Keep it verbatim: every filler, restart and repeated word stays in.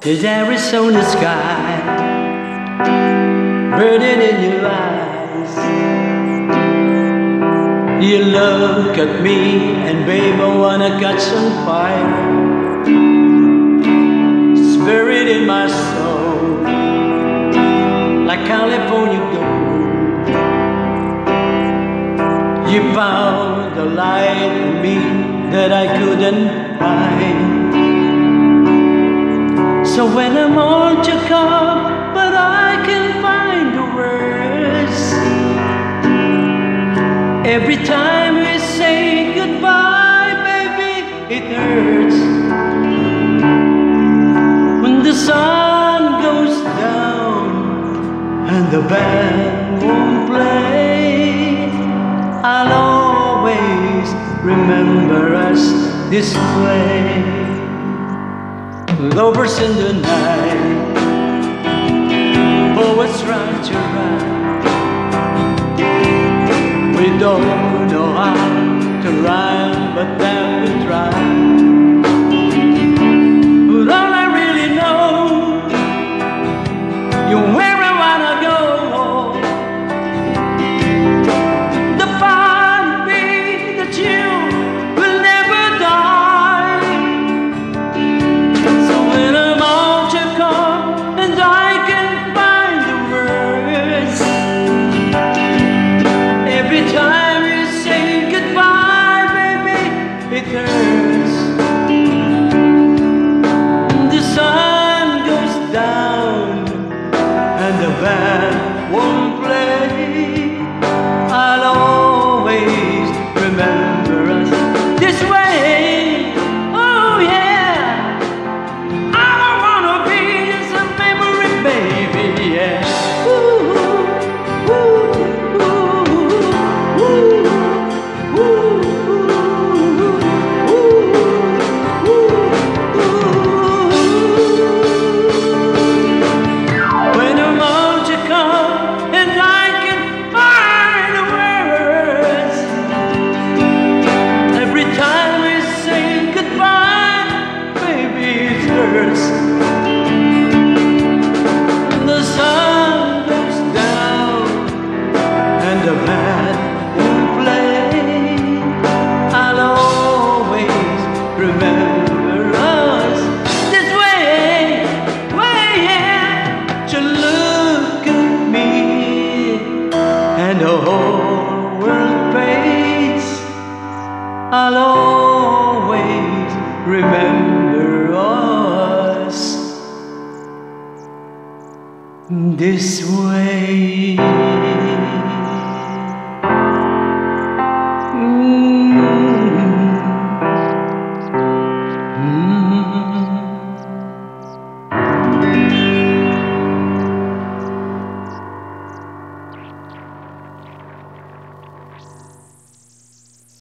There's Arizona sky burning in your eyes. You look at me and babe, I wanna catch on fire. Spirit in my soul, like California gold. You found the light in me that I couldn't find. So when I'm on your cup, but I can find the words. Every time we say goodbye, baby, it hurts. When the sun goes down and the band won't play, I'll always remember us this way. Lovers in the night, poets write to write. We don't know how to rhyme, but then we try. But all I really know, you're where I wanna go. The part of me that you will never die. So when I'm out your car and I can find the words, every time you say goodbye, baby, it hurts. The sun goes down and the band won't play. I'll always remember us this way. Oh yeah, I don't wanna be just a memory, baby. Yeah. Ooh, ooh, ooh, ooh, ooh, ooh, ooh. When I'm out to come and I can find the words, every time we say goodbye, baby, it hurts. The sun goes down and the band won't play. I'll always remember us this way, way, yeah. To look at me and the whole world fades. I'll always remember us this way.